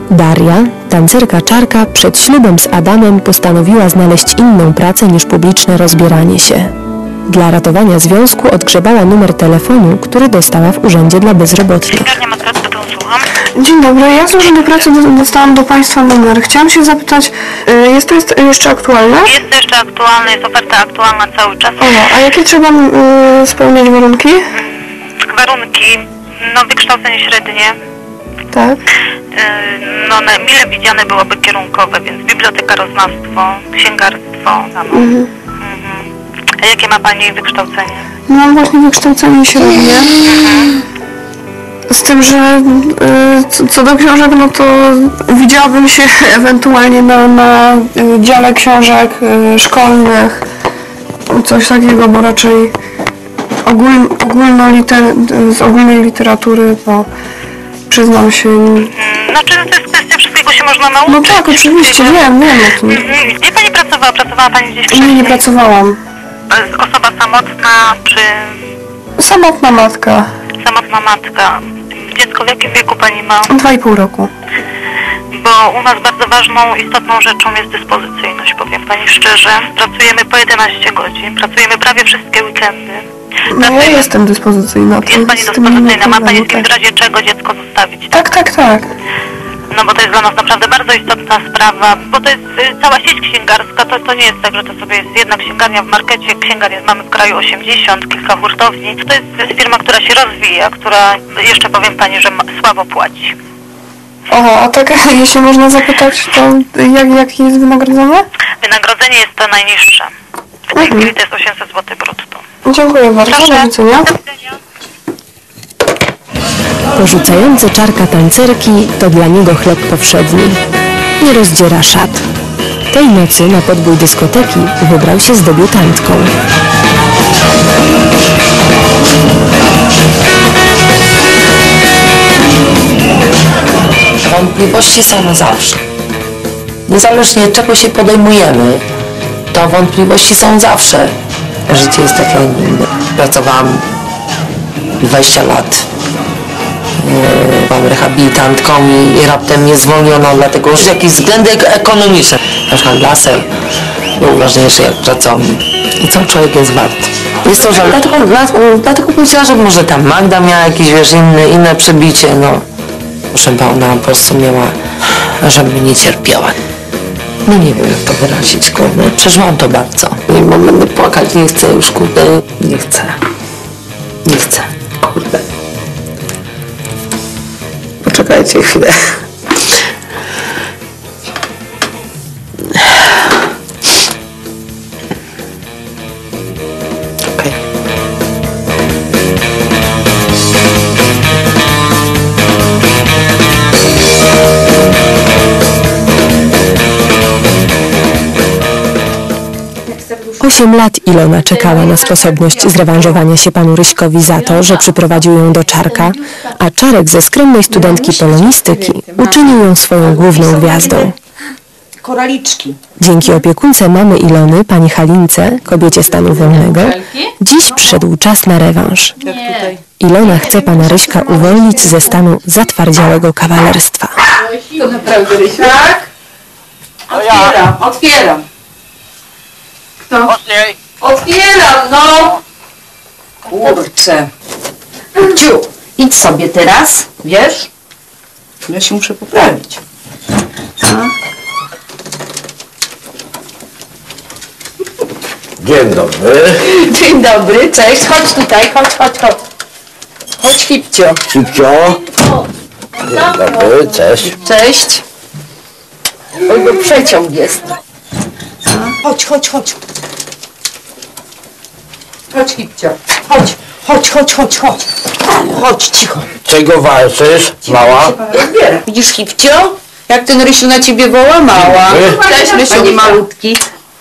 Daria, tancerka Czarka, przed ślubem z Adamem postanowiła znaleźć inną pracę niż publiczne rozbieranie się. Dla ratowania związku odgrzebała numer telefonu, który dostała w Urzędzie dla Bezrobotnych. Dzień dobry, ja z Urzędu Pracy dostałam do Państwa numer. Chciałam się zapytać, jest to jeszcze aktualne? Jest to jeszcze aktualne, jest oferta aktualna cały czas. A jakie trzeba spełniać warunki? Warunki, wykształcenie średnie. Tak. Mile widziane byłoby kierunkowe, więc bibliotekaroznawstwo, księgarstwo. A jakie ma Pani wykształcenie? Mam właśnie wykształcenie średnie. Z tym, że co do książek, no to widziałabym się ewentualnie na dziale książek szkolnych, coś takiego, bo raczej z ogólnej literatury, to przyznam się. Znaczy, to jest kwestia, wszystkiego się można nauczyć. No tak, oczywiście, wiem o tym. Gdzie Pani pracowała? Pracowała Pani gdzieś wcześniej? Nie pracowałam. Osoba samotna, czy... Samotna matka. Samotna matka. Dziecko w jakim wieku Pani ma? 2,5 roku. Bo u nas bardzo ważną, istotną rzeczą jest dyspozycyjność, powiem Pani szczerze. Pracujemy po 11 godzin, pracujemy prawie wszystkie weekendy. No ja jestem dyspozycyjna. Jest Pani dyspozycyjna, ma Pani z kim w razie czego dziecko zostawić? Tak. No bo to jest dla nas naprawdę bardzo istotna sprawa, bo to jest cała sieć księgarska, to nie jest tak, że to sobie jest jedna księgarnia w markecie, księgarni mamy w kraju 80, kilka hurtowni. To jest firma, która się rozwija, która jeszcze powiem Pani, że słabo płaci. A tak, jeśli można zapytać, to jakie jest wynagrodzenie? Wynagrodzenie jest to najniższe. W tej chwili to jest 800 zł brutto. Dziękuję bardzo, do widzenia. Porzucający Czarka tancerki to dla niego chleb powszedni. Nie rozdziera szat. Tej nocy na podbój dyskoteki wybrał się z debiutantką. Wątpliwości są zawsze. Niezależnie czego się podejmujemy, to wątpliwości są zawsze. Życie jest takie inne. Pracowałam 20 lat. Byłam rehabilitantką i raptem mnie zwolniono, dlatego że jakieś względy ekonomiczne. Na przykład laser był ważniejszy jak pracownik. I co człowiek jest wart. Jest to żal. Dlatego powiedziała, że może tam Magda miała jakieś, inne przebicie, Proszę ona po prostu miała, żeby nie cierpiała. Nie wiem jak to wyrazić, kurde. Przeżyłam to bardzo. Nie, bo będę płakać, nie chcę już, kurde. Nie chcę, kurde. Poczekajcie chwilę. Okej. Osiem lat Ilona czekała na sposobność zrewanżowania się panu Ryśkowi za to, że przyprowadził ją do Czarka, a Czarek ze skromnej studentki polonistyki uczynił ją swoją główną gwiazdą. Koraliczki. Dzięki opiekunce mamy Ilony, pani Halince, kobiecie stanu wolnego, dziś przyszedł czas na rewanż. Ilona chce pana Ryśka uwolnić ze stanu zatwardziałego kawalerstwa. To naprawdę Rysiu? Tak? Otwieram. Kto? Otwieram, no! Kurczę. Ciu, idź sobie teraz, wiesz? Ja się muszę poprawić. Dzień dobry. Dzień dobry, cześć, chodź tutaj, chodź. Chodź, Hipcio. Hipcio. Dzień dobry, cześć. Cześć. Oj, bo przeciąg jest. Chodź. Chodź, Hipcio. Chodź, cicho. Czego walczysz, mała? Widzisz, Hipcio? Jak ten Rysiu na ciebie woła? Mała. Cześć, Rysiu, malutki.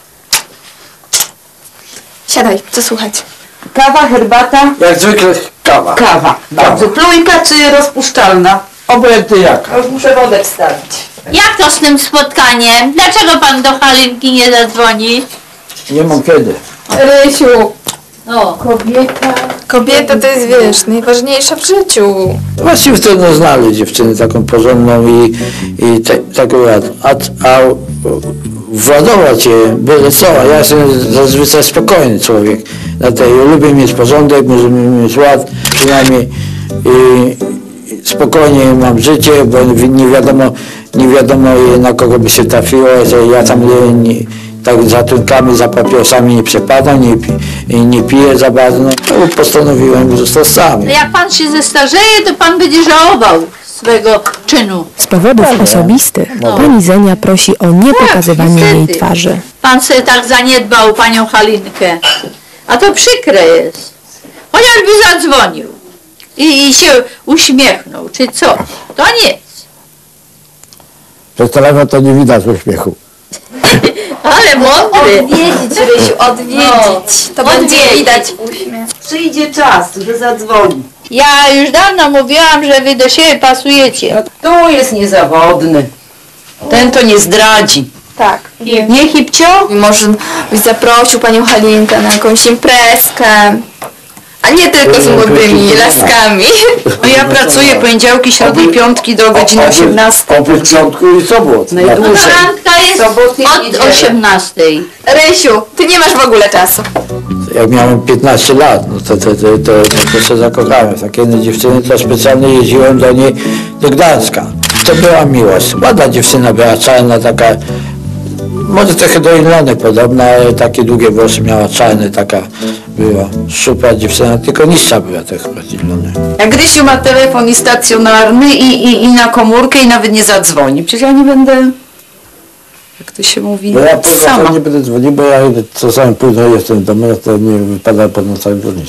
Siadaj, co słuchać? Kawa, herbata? Jak zwykle kawa. Kawa. Dobrze. Plujka czy rozpuszczalna? Obojętnie jaka. Już muszę wodę wstawić. Jak to z tym spotkaniem? Dlaczego pan do Halinki nie zadzwoni? Nie mam kiedy. Rysiu, O, kobieta Kobieta to jest, wiesz, najważniejsza w życiu. Właściwie trudno znaleźć dziewczynę taką porządną i taką, a władować je byle co. Ja jestem zazwyczaj spokojny człowiek. Dlatego lubię mieć porządek, muszę mieć ład, przynajmniej spokojnie mam życie, bo nie wiadomo na kogo by się trafiło, że ja tam tak za tunkami, za papierosami nie przepadam, nie piję za bardzo. No, postanowiłem zostać sam. Jak pan się zestarzeje, to pan będzie żałował swego czynu. Z powodów osobistych pani Zenia prosi o niepokazywanie jej twarzy. Pan sobie tak zaniedbał panią Halinkę. A to przykre jest. Chociażby zadzwonił i się uśmiechnął, czy coś. To nic. Przez telefon to nie widać uśmiechu. Ale mądry. Odwiedzić, Rysiu, odwiedzić. To będzie widać uśmiech. Przyjdzie czas, że zadzwoni. Ja już dawno mówiłam, że wy do siebie pasujecie. Tu jest niezawodny. Ten to nie zdradzi. Tak. Nie, Hipcio? Może byś zaprosił panią Halinkę na jakąś imprezkę. A nie tylko z młodymi laskami. No ja pracuję poniedziałki, środy i piątki do godziny 18. Oprócz piątku i sobot. Najdłużej. Randka jest od 18. Rysiu, ty nie masz w ogóle czasu. Jak miałem 15 lat, no to się zakochałem w takiej jednej dziewczyny, to specjalnie jeździłem do niej do Gdańska. To była miłość. Ładna dziewczyna była, czarna, taka, może trochę do Ilony podobna, ale takie długie włosy miała, czarne, taka była. Super dziewczyna, tylko niższa była trochę od Ilony. Jak Rysiu ma telefon i stacjonarny i na komórkę i nawet nie zadzwoni. Przecież ja nie będę, jak to się mówi, Bo ja sama. nie będę dzwonił, bo ja czasami późno jestem w domu, to nie wypada po nocach dzwonić.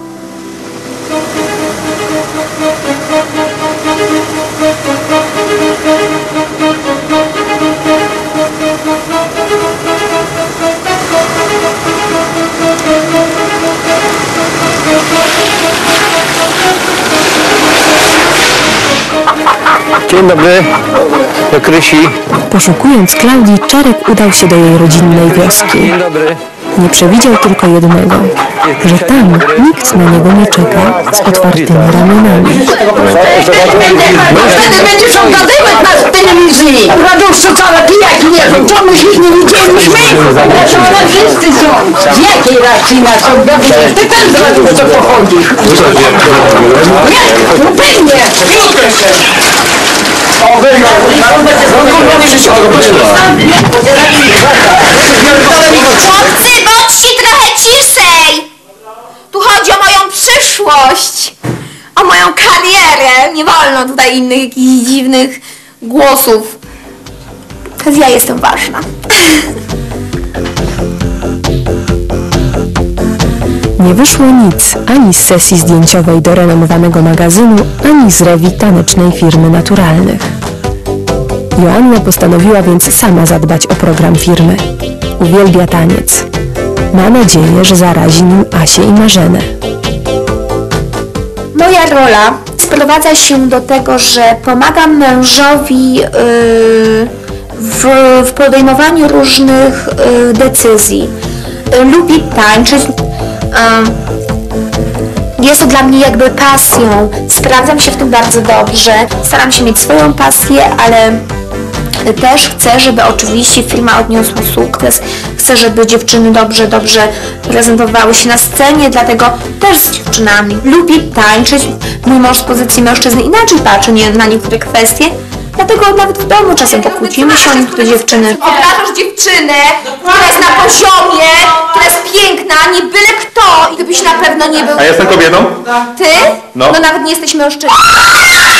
Dzień dobry, do Krysi. Poszukując Klaudii, Czarek udał się do jej rodzinnej wioski. Dzień dobry. Nie przewidział tylko jednego, że tam nikt na niego nie czeka z otwartymi ramionami. Wtedy będziesz ogadywać nas w telewizji. Raduszcu całe pijaki nie są. Co my się nie widzieliśmy? Zresztą one wszyscy są. Z jakiej racji nas ogadujesz? Ty też z Raduszcu pochodzisz. Nie, no pewnie. Chłopcy, bądźcie trochę ciszej! Tu chodzi o moją przyszłość, o moją karierę. Nie wolno tutaj innych jakichś dziwnych głosów. Teraz ja jestem ważna. Nie wyszło nic ani z sesji zdjęciowej do renomowanego magazynu, ani z rewi tanecznej firmy naturalnych. Joanna postanowiła więc sama zadbać o program firmy. Uwielbia taniec. Ma nadzieję, że zarazi nim Asię i Marzenę. Moja rola sprowadza się do tego, że pomagam mężowi w podejmowaniu różnych decyzji. Lubi tańczyć. Jest to dla mnie jakby pasją. Sprawdzam się w tym bardzo dobrze. Staram się mieć swoją pasję, ale też chcę, żeby oczywiście firma odniosła sukces. Chcę, żeby dziewczyny dobrze prezentowały się na scenie, dlatego też z dziewczynami. Lubię tańczyć. Mój mąż z pozycji mężczyzny inaczej patrzy na niektóre kwestie. Dlatego nawet w domu czasem pokłócimy się o niektóre dziewczyny. Obrażasz dziewczynę, która jest na poziomie, która jest piękna, nie byle kto i gdybyś na pewno nie był... A jestem kobietą? Ty? No. No nawet nie jesteś mężczyzną.